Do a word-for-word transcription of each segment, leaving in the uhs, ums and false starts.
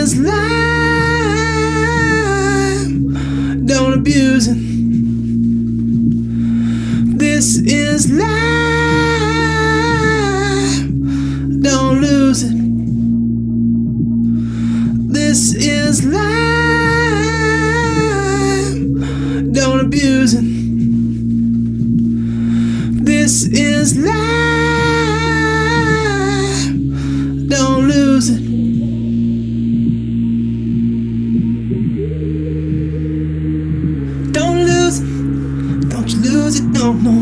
is life. Don't abuse it. This is life. Don't lose it. This is life. Don't abuse it. This is life. Don't lose it. Don't lose it. Don't you lose it, no, no.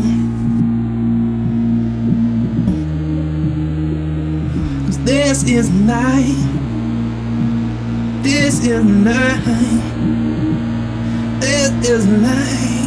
Cause this is life. This is life. This is life.